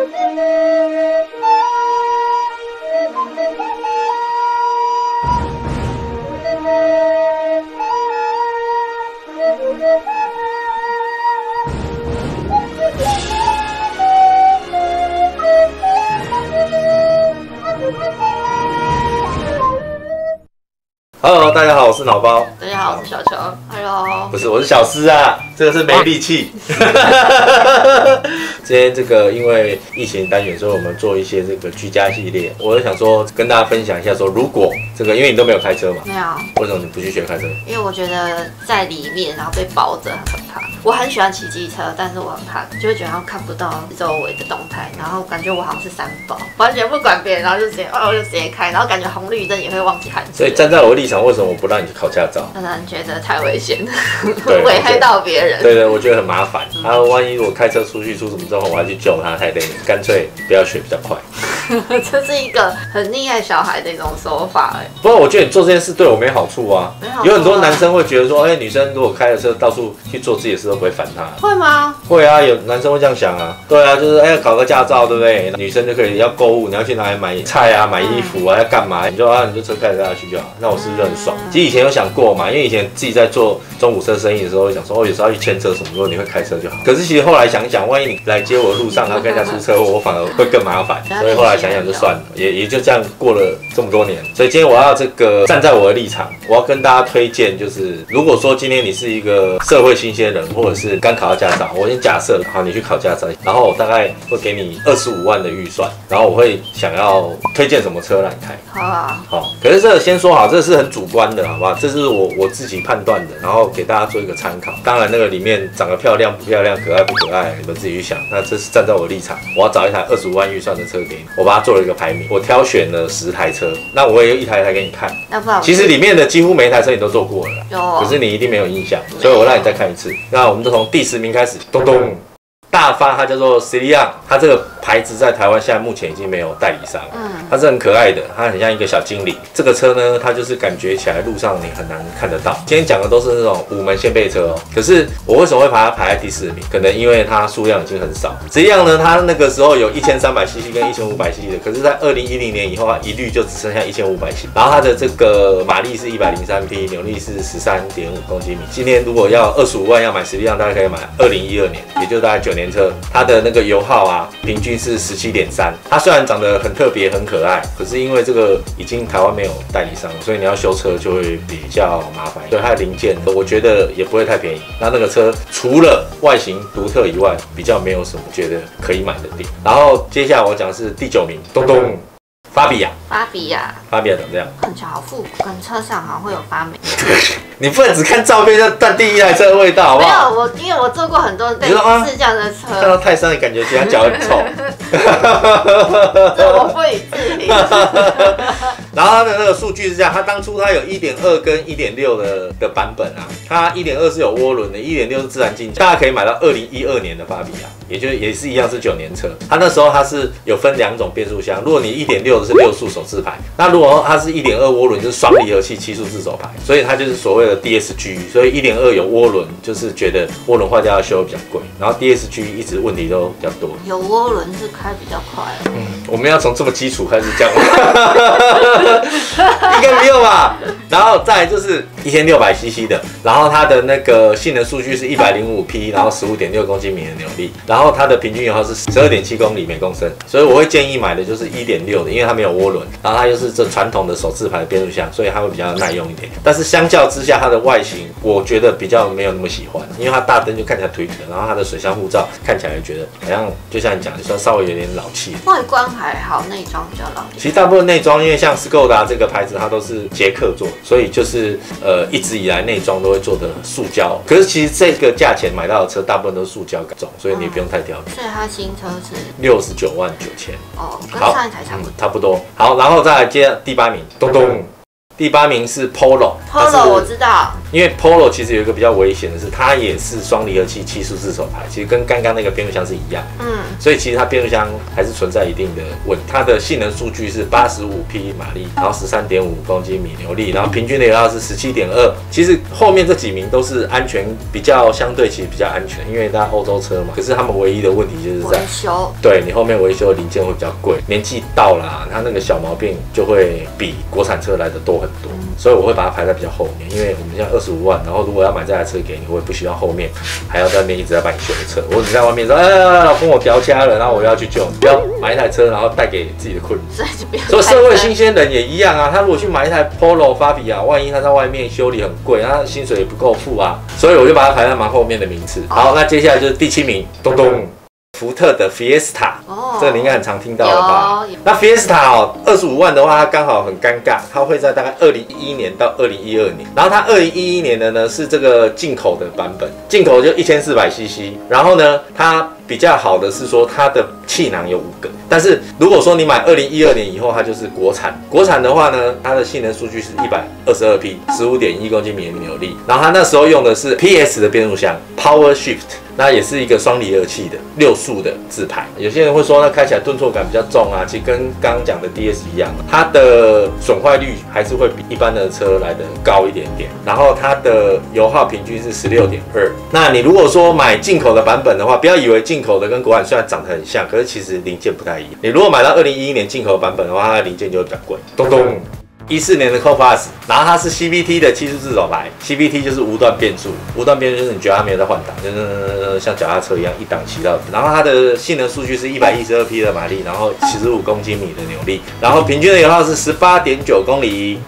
Hello， 大家好，我是脑包。 大家好，我是小球。Hello， 不是，我是小思啊，这个是没力气。今天这个因为疫情单元，所以我们做一些这个居家系列。我就想说跟大家分享一下说，如果这个因为你都没有开车嘛， 没有， 为什么你不去学开车？ 因为我觉得在里面然后被包着很可怕。我很喜欢骑机车，但是我很怕，就会觉得好像看不到周围的动态，然后感觉我好像是三宝，完全不管别人，然后就直接开，然后感觉红绿灯也会忘记喊。 所以站在我的立场，为什么我不让你去考驾照？ 当然觉得太危险了，危害到别人。 对，我觉得很麻烦。然后万一我开车出去出什么状况，我要去救他，太累了，干脆不要学比较快。 这是一个很溺爱小孩的一种说法哎。 不过我觉得你做这件事对我没好处啊。有很多男生会觉得说，女生如果开了车到处去做自己的事，都不会烦他。 会吗？ 会啊，有男生会这样想啊。对啊，就是考个驾照，对不对？女生就可以要购物，你要去哪里买菜啊、买衣服啊，要干嘛？你就车开着下去就好。那我是不是很爽？其实以前有想过嘛，因为以前自己在做中古车生意的时候，会想说，有时候要去牵车什么，如果你会开车就好。可是其实后来想想，万一你来接我的路上，然后跟人家出车祸，我反而会更麻烦。所以后来想想就算了，也就这样过了这么多年。所以今天我要站在我的立场，我要跟大家推荐，就是如果说今天你是一个社会新鲜人，或者是刚考到驾照，我先假设好你去考驾照，然后我大概会给你25万的预算，然后我会想要推荐什么车来开。 好啊。 好，可是这个先说好，这是很主观的，好不好？这是我自己判断的，然后给大家做一个参考。当然那个里面长得漂亮不漂亮、可爱不可爱，你们自己去想。那这是站在我的立场，我要找一台25万预算的车给你，我把它做了一个排名，我挑选了10台车，那我也有一台给你看。 那不然其实里面的几乎每一台车你都坐过了啦， 有， 可是你一定没有印象，所以我让你再看一次。那我们就从第10名开始，咚咚。大发，它叫做 Celion， 它这个牌子在台湾现在目前已经没有代理商了。它是很可爱的，它很像一个小精灵。这个车呢，它就是感觉起来路上你很难看得到。今天讲的都是那种5门掀背车哦。可是我为什么会把它排在第4名？可能因为它数量已经很少。Celion呢，它那个时候有1300cc 跟1500cc 的，可是在2010年以后，它一律就只剩下1500cc。然后它的这个马力是103匹，扭力是13.5公斤米。今天如果要25万要买Celion，大概可以买2012年，也就大概9年车。它的那个油耗啊，平均是17.3。它虽然长得很特别、很可爱，可是因为这个已经台湾没有代理商了，所以你要修车就会比较麻烦。对它的零件，我觉得也不会太便宜。那个车除了外形独特以外，比较没有什么觉得可以买的点。然后接下来我讲的是第9名，咚咚。法比亚长这样， 看起来好复古，跟车上好像会有发霉。 你不能只看照片就断定一台车的味道，好不好？ 没有，因为我坐过很多类似这样的车， 看到泰山的感觉，觉得他脚很臭。 这我不予置评。 然后它的那个数据是这样，它当初它有1.2跟1.6的版本啊，它1.2是有涡轮的，1.6是自然进气，大家可以买到2012年的法比亚，也是一样是9年车。它那时候它是有分2种变速箱，如果你1.6的是6速手自排，那如果它是1.2涡轮就是双离合器7速自手排，所以它就是所谓的 DSG， 所以1.2有涡轮就是觉得涡轮坏掉要修比较贵，然后 DSG 一直问题都比较多。 有涡轮是开比较快。 我们要从这么基础开始讲。应该不用吧？然后再来就是1600cc 的，然后它的那个性能数据是105匹，然后15.6公斤米的扭力，然后它的平均油耗是12.7公里每公升，所以我会建议买的就是1.6的，因为它没有涡轮，然后它又是这传统的手自排的变速箱，所以它会比较耐用一点。但是相较之下，它的外形我觉得比较没有那么喜欢，因为它大灯就看起来腿腿的，然后它的水箱护罩看起来觉得好像就像你讲的，稍微有点老气。 外观还好，内装比较老气。 其实大部分内装，因为像 Skoda 这个牌子，它都是捷克做，所以就是一直以来内装都会做的塑胶。可是其实这个价钱买到的车，大部分都是塑胶改装，所以你也不用太挑。 所以它新车是 69万9千。 哦，跟上一台差不多。 差不多。好，然后再来接第8名，咚咚。第8名是 Polo， Polo 我知道， 因为 Polo 其实有一个比较危险的是，它也是双离合器7速自手排，其实跟刚刚那个变速箱是一样，所以其实它变速箱还是存在一定的问题。它的性能数据是85匹马力，然后13.5公斤米扭力，然后平均的油耗是17.2。其实后面这几名都是安全比较相对其实比较安全，因为它欧洲车嘛。可是他们唯一的问题就是在维修， 对你后面维修的零件会比较贵，年纪到了，它那个小毛病就会比国产车来的多很多。所以我会把它排在比较后面，因为我们现在25万，然后如果要买这台车给你，我也不希望后面还要在那边一直在帮你修车。我只在外面说，老公我调掐了，然后我要去救，不要买一台车然后带给自己的困扰。所以社会新鲜人也一样啊，他如果去买一台 Polo 法比亚，万一他在外面修理很贵，他薪水也不够付啊，所以我就把它排在蛮后面的名次。好，那接下来就是第7名，咚咚。福特的 Fiesta， 这个你应该很常听到了吧？那 Fiesta 哦，25万的话，它刚好很尴尬，它会在大概2011年到2012年。然后它2011年的呢是这个进口的版本，进口就1400cc。然后呢，它比较好的是说它的气囊有5个，但是如果说你买2012年以后，它就是国产。国产的话呢，它的性能数据是122匹，15.1公斤米的扭力。然后它那时候用的是 PS 的变速箱 ，Power Shift。那也是一个双离合器的6速的自排，有些人会说那开起来顿挫感比较重啊，其实跟刚刚讲的 DS 一样，它的损坏率还是会比一般的车来的高一点点，然后它的油耗平均是16.2。那你如果说买进口的版本的话，不要以为进口的跟国产虽然长得很像，可是其实零件不太一样。你如果买到2011年进口的版本的话，它的零件就会比较贵。咚咚。14年的 Cobus， 然后它是 CVT 的7速自手排 ，CVT 就是无段变速，无段变速就是你觉得它没有在换挡，就是像脚踏车一样一档骑到底。然后它的性能数据是112匹的马力，然后75公斤米的扭力，然后平均的油耗是18.9公里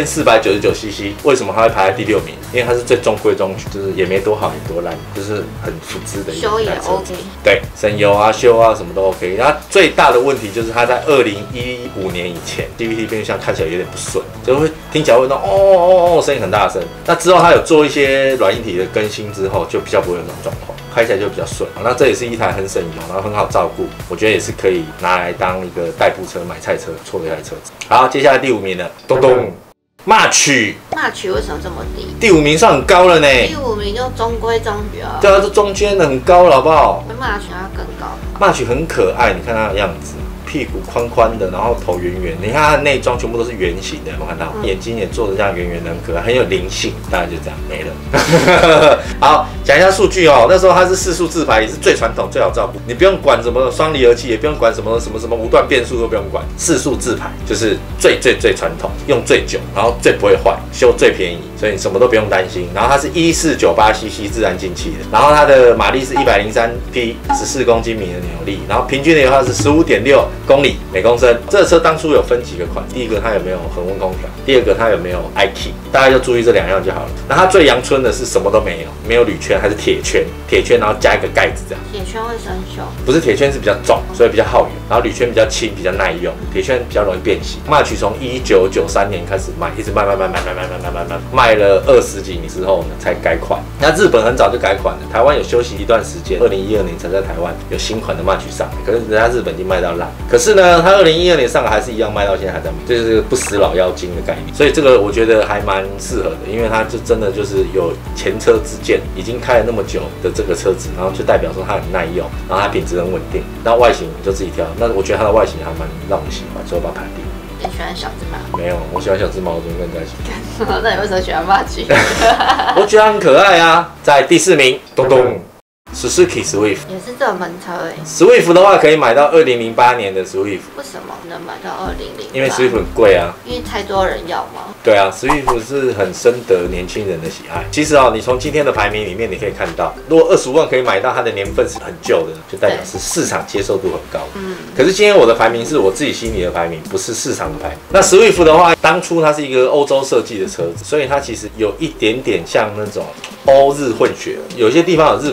，1499cc。为什么它会排在第6名？因为它是最中规中矩，就是也没多好也多烂，就是很普通的一台车。 修也 OK。 对，省油啊、修啊什么都 OK。然后最大的问题就是它在2015年以前 ，CVT 变速箱看起来有点不顺，就会听起来会那声音很大声。那之后它有做一些软硬体的更新之后，就比较不会有那种状况，开起来就比较顺。那这也是一台很省油，然后很好照顾，我觉得也是可以拿来当一个代步车、买菜车，错的一台车子。好，接下来第5名了，咚咚。March 为什么这么低？ 第5名算很高了呢。 第5名就中规中矩啊。 对啊，这中间的很高了，好不好 ？March 要更高。 March 很可爱，你看它的样子。屁股宽宽的，然后头圆圆的，你看它的内装全部都是圆形的，有没有看到？眼睛也做的这样圆圆的，很可爱，很有灵性。大概就这样没了。好，讲一下数据哦。那时候它是4速自排，也是最传统、最好照顾。你不用管什么双离合器，也不用管什么无段变速，都不用管。4速自排就是最传统，用最久，然后最不会坏，修最便宜，所以你什么都不用担心。然后它是1498cc自然进气的，然后它的马力是103匹，14公斤米的扭力，然后平均的油耗是15.6公里每公升。这个车当初有分几个款，第一个它有没有恒温空调，第二个它有没有 iKey， 大家就注意这2样就好了。那它最阳春的是什么都没有，没有铝圈，还是铁圈，然后加一个盖子这样。 铁圈会生锈？不是，铁圈是比较重，所以比较耗油，然后铝圈比较轻，比较耐用，铁圈比较容易变形。March 从1993年开始卖，一直卖了20几年之后呢才改款。那日本很早就改款了，台湾有休息一段时间，2012年才在台湾有新款的 March 上来，可是人家日本已经卖到烂。可是呢，它2012年上来还是一样卖到现在还在卖，这就是不死老妖精的概念。所以这个我觉得还蛮适合的，因为它就真的就是有前车之鉴，已经开了那么久的这个车子，然后就代表说它很耐用，然后它品质很稳定。那外形你就自己挑，那我觉得它的外形还蛮让我喜欢，所以我把它排第5。 你喜欢小只猫？ 没有，我喜欢小只猫，我怎么跟你在一起？ 那你为什么喜欢March？ 我觉得它很可爱啊。在第4名，咚咚。Suzuki Swift 也是热门车哎。 Swift 的话可以买到2008年的 Swift。为什么能买到2008？ 因为 Swift 很贵啊。 因为太多人要吗？ 对啊 ，Swift 是很深得年轻人的喜爱。其实哦，你从今天的排名里面你可以看到，如果25万可以买到它的年份是很旧的，就代表是市场接受度很高。可是今天我的排名是我自己心里的排名，不是市场的排名。那 Swift 的话，当初它是一个欧洲设计的车子，所以它其实有一点点像那种欧日混血，有些地方有日本的那个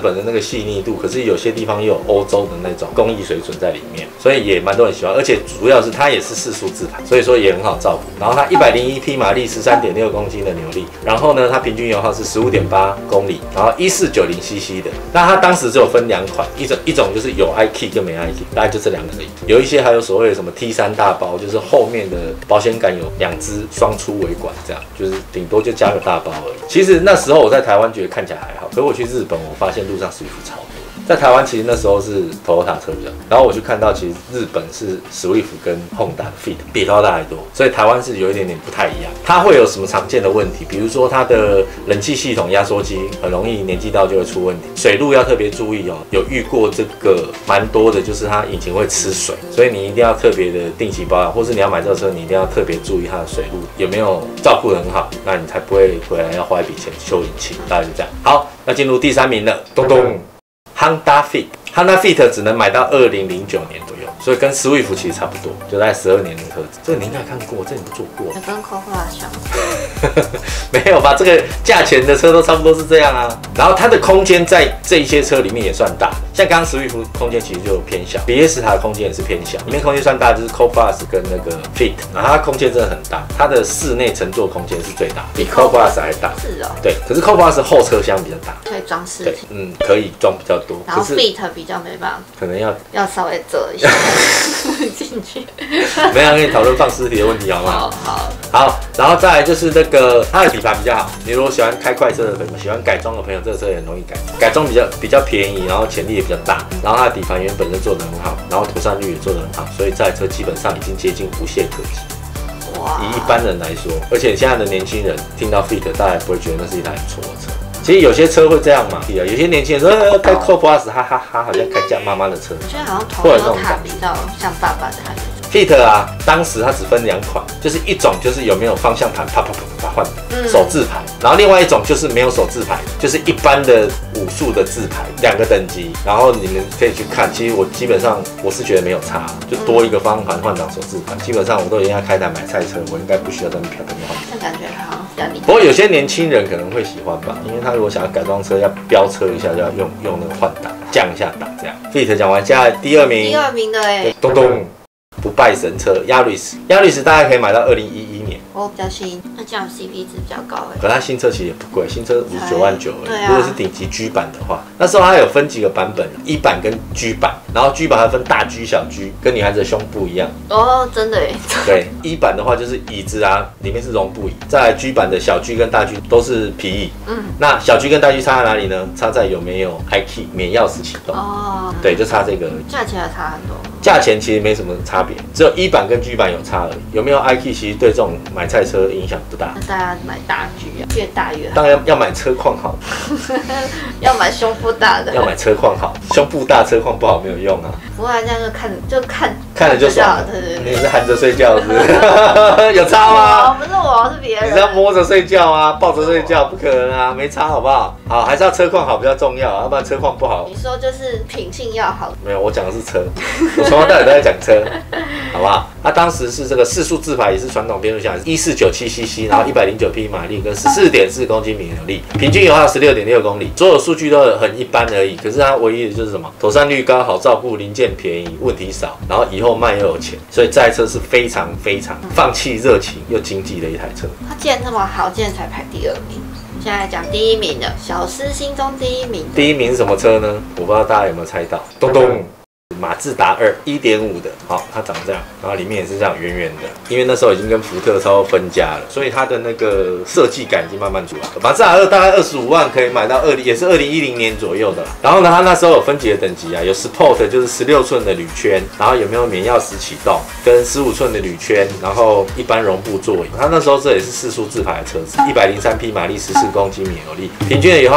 细腻度，可是有些地方又有欧洲的那种工艺水准在里面，所以也蛮多人喜欢。而且主要是它也是4速自排，所以说也很好照顾。然后它101匹马力，13.6公斤的扭力，然后呢，它平均油耗是15.8公里，然后1490cc 的。那它当时只有分2款，一种就是有 iKey 跟没 iKey， 大概就这2个而已。有一些还有所谓的什么 T3 大包，就是后面的保险杆有2支双出尾管，这样就是顶多就加个大包而已。其实那时候我在台湾觉得看起来还好，可是我去日本，我发现路上Swift超多。在台湾其实那时候是 Toyota 车比较，然后我去看到其实日本是 Swift 跟 Honda 的 Fit 比 Toyota 还多，所以台湾是有一点点不太一样。它会有什么常见的问题？比如说它的冷气系统压缩机很容易年纪到就会出问题，水路要特别注意哦。有遇过这个蛮多的，就是它引擎会吃水，所以你一定要特别的定期保养，或是你要买这个车，你一定要特别注意它的水路有没有照顾得很好，那你才不会回来要花一笔钱修引擎。大概就这样。好，那进入第3名了，咚咚。Honda Fit 只能买到2009年左右，所以跟 Swift 其实差不多，就在12年的车子。这个你应该看过，这你不做过？ 跟 Corolla 像？ 没有吧？这个价钱的车都差不多是这样啊。然后它的空间在这一些车里面也算大，像刚刚 Swift 空间其实就偏小，比 S 它的空间也是偏小，里面空间算大，就是 Co Plus 跟那个 Fit， 然后它空间真的很大，它的室内乘坐空间是最大，比 Co Plus 还大。 是哦。 对，可是 Co Plus 后车厢比较大， 可以装饰品。 可以装比较多。 然后 Fit 比较没办法， 可能要稍微折一下进去。 没有跟你讨论放尸体的问题好吗？ 好， 然后再来就是那个它的底盘比较好。你如果喜欢开快车的朋友，喜欢改装的朋友，这个车也很容易改装比较便宜，然后潜力也比较大。然后它的底盘原本就做得很好，然后妥善率也做得很好，所以这台车基本上已经接近无懈可击。以一般人来说，而且现在的年轻人听到 Fit， 大家也不会觉得那是一台很错的车。其实有些车会这样嘛，有些年轻人说开 Co Plus， 哈哈哈，好像开家妈妈的车。 我觉得好像Toyota比较像爸爸的感觉。 Fit 啊，当时它只分2款，就是一种就是有没有方向盘啪啪啪啪换手自排，然后另外一种就是没有手自排，就是一般的5速的自排，2个等级。然后你们可以去看，其实我基本上我是觉得没有差，就多一个方向盘换挡手自排，基本上我都已经要开台买菜车，我应该不需要这么漂亮的换挡。 这感觉好像比较厉害。 不过有些年轻人可能会喜欢吧，因为他如果想要改装车，要飙车一下，就要用那个换挡降一下档这样。Fit 讲完，下来第2名， 第2名的哎， 咚咚。不败神车Yaris大概可以买到2011年。 我比较新，那这样 CP 值比较高哎。 可它新车其实也不贵，新车59万9而已。如果是顶级 G 版的话，那时候它有分几个版本，1版跟 G 版，然后 G 版还分大 G 小 G， 跟女孩子的胸部一样。 哦，真的哎。对 ，1版的话就是椅子啊，里面是绒布椅。再来 G 版的小 G 跟大 G 都是皮椅。那小 G 跟大 G 差在哪里呢？差在有没有 iKey 免钥匙启动。哦。对，就差这个。 价钱也差很多。 价钱其实没什么差别，只有1版跟 G 版有差而已。有没有 iKey 其实对这种买菜车影响不大。 那大家买大 G 啊，越大越好。 当然要买车况好， 要买胸部大的。 要买车况好，胸部大车况不好没有用啊。 不然这样就看了就爽。 对。 你是含着睡觉是不是？有差吗？ 不是我，是别人。 你是要摸着睡觉啊，抱着睡觉，不可能啊，没差好不好？好，还是要车况好比较重要，要不然车况不好。 你说就是品性要好。 没有，我讲的是车，我从头到尾都在讲车，好不好？它当时是这个4速自排，也是传统变速箱，1497cc， 然后109匹马力跟14.4公斤米扭力，平均油耗16.6公里，所有数据都很一般而已。可是它唯一的就是什么？妥善率高，好照顾，零件便宜，问题少，然后以后卖又有钱，所以这台车是非常放弃热情又经济的一台车。 它既然那么好，竟然才排第2名。现在讲第1名的，小诗心中第1名。 第1名是什么车呢？我不知道大家有没有猜到，咚咚。马自达2 1.5的，好，它长这样，然后里面也是这样圆圆的，因为那时候已经跟福特超分家了，所以它的那个设计感已经慢慢出来了。马自达2大概25万可以买到也是2010年左右的啦。然后呢，它那时候有分级的等级啊，有 Sport 就是16寸的铝圈，然后有没有免钥匙启动，跟15寸的铝圈，然后一般绒布座椅。它那时候这也是4速自排的车子，103匹马力，14公斤米扭力，平均的油耗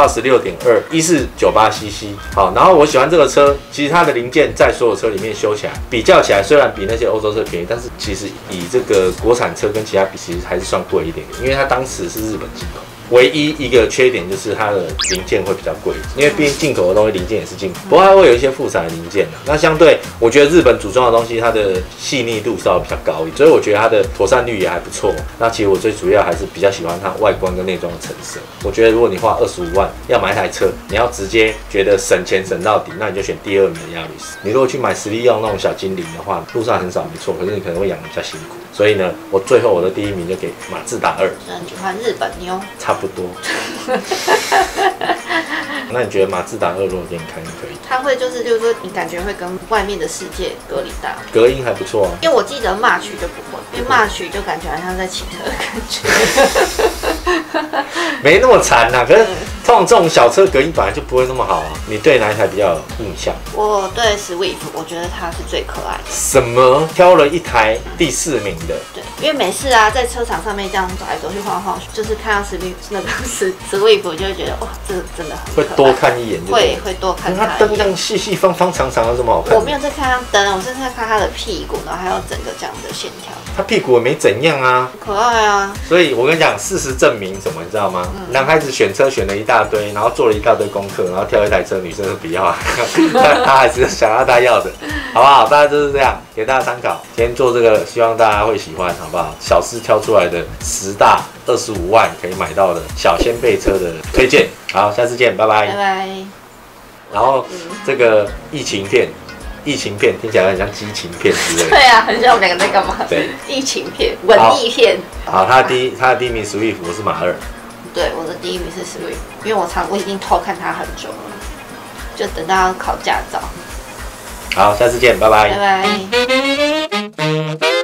16.2，1498cc。好，然后我喜欢这个车，其实它的零件在所有车里面修起来，比较起来，虽然比那些欧洲车便宜，但是其实以这个国产车跟其他比，其实还是算贵一点点，因为它当时是日本进口。 唯一一个缺点就是它的零件会比较贵，因为毕竟进口的东西零件也是进口，不过它会有一些复杂的零件的。那相对，我觉得日本组装的东西它的细腻度稍微比较高一点，所以我觉得它的妥善率也还不错。那其实我最主要还是比较喜欢它外观跟内装的成色。我觉得如果你花25万要买一台车，你要直接觉得省钱省到底，那你就选第2名的亚力士。你如果去买实力用那种小精灵的话，路上很少没错，可是你可能会养得比较辛苦。所以呢，我最后我的第1名就给马自达2。 你喜欢日本妞？ 差不多。那你觉得马自达2如果给你开，你可以？ 它会就是说，你感觉会跟外面的世界隔离到， 隔音还不错啊。 因为我记得March就不会，因为March就感觉好像在骑车的感觉， 没那么惨呐。可是通常这种小车隔音本来就不会那么好啊。你对哪一台比较有印象？ 我对 Swift， 我觉得它是最可爱的。 什么？挑了一台第4名的？ 对，因为每次啊，在车场上面这样走来走去晃晃，就是看到 Swift， 就会觉得哇，这真的很可爱， 会多看一眼就对了， 会多看它一眼。 它灯这样细细方方长长的这么好看。 我没有在看它灯，我是在看它的屁股，然后还有整个这样的线条。 它屁股也没怎样啊， 可爱啊。 所以我跟你讲，事实证明什么，你知道吗？男孩子选车选了一大堆，然后做了一大堆功课，然后挑一台车，女生都不要啊，他还是想要他要的，好不好？大家就是这样，给大家参考。今天做这个，希望大家会喜欢，好不好？小试挑出来的10大25万可以买到的小掀背车的推荐。好，下次见，拜拜。 拜拜。 然后这个疫情片听起来很像激情片之类的。 对啊，很像我们2个在干嘛？ 对， 疫情片、文艺片。 好，他的第一名 Swift， 我是马2。 对，我的第1名是 Swift， 因为我已经偷看他很久了，就等到要考驾照。 好，下次见，拜拜。 拜拜。